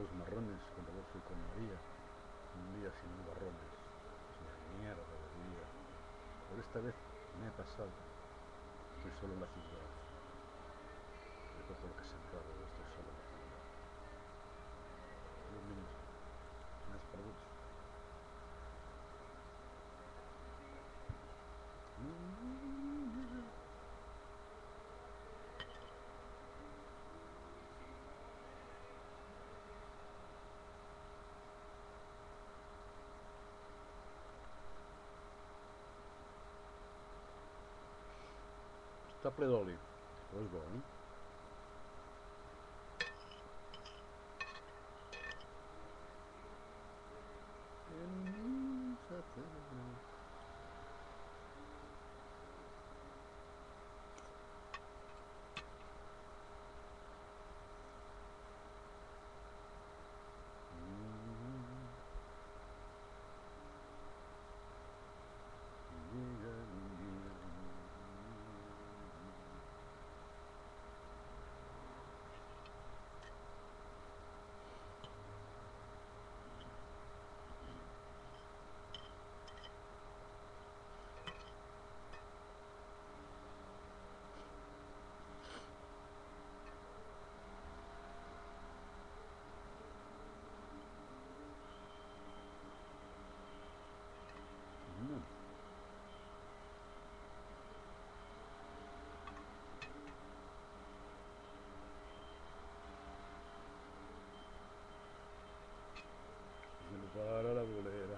los marrones con Rodolfo y con María. Un día sin nubarrones. Es una mierda de día. Pero esta vez me he pasado. Estoy solo en la ciudad. Recojo lo que he sembrado. Estoy solo en la ciudad. 10 minutos. ¿Tienes perdidos? Està ple d'oli. Però és bo, eh? Para la bolera,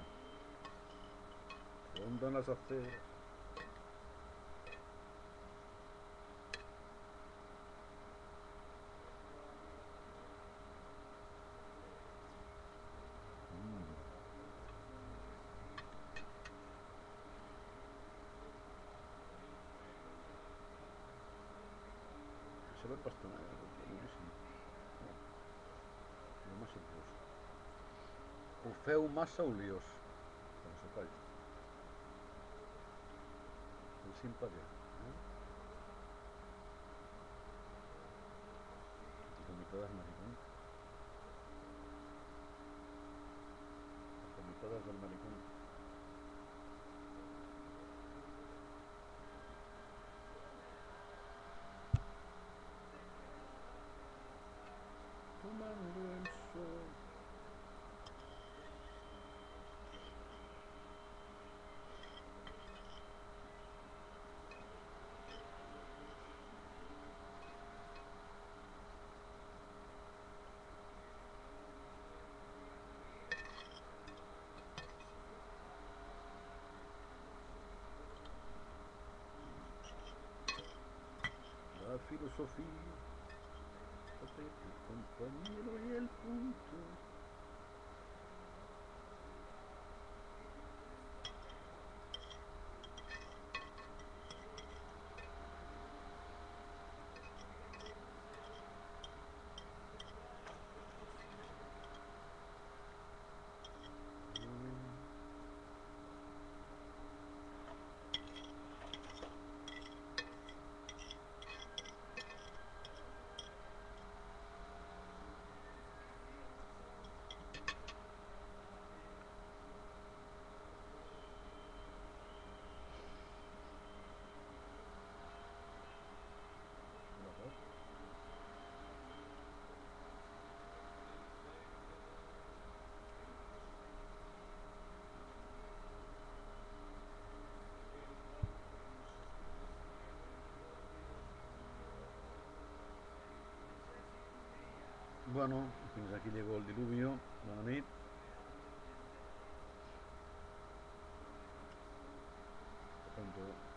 rondan las aceras. Se ve pastanaga, buenísimo. No más incluso. Ho feu massa oliós. Com s'ho calla. El simpàtic. Vomitadas maricón. Vomitadas del maricón. Tomando el sol. La filosofía, el compañero y el punto. Bueno, fins aquí llegó el diluvio. Bona nit. Hasta pronto.